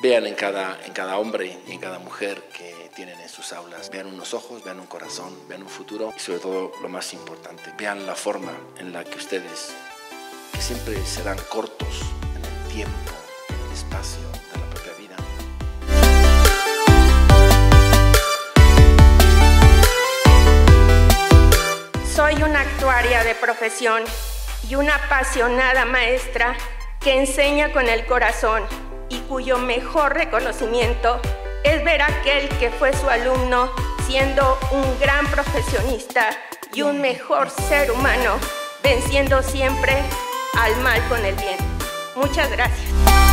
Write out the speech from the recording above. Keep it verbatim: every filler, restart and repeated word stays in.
Vean en cada, en cada hombre y en cada mujer que tienen en sus aulas, vean unos ojos, vean un corazón, vean un futuro y sobre todo lo más importante, vean la forma en la que ustedes, que siempre serán cortos en el tiempo, en el espacio de la propia vida. Soy una actuaria de profesión y una apasionada maestra que enseña con el corazón y cuyo mejor reconocimiento es ver a aquel que fue su alumno siendo un gran profesionista y un mejor ser humano, venciendo siempre al mal con el bien. Muchas gracias.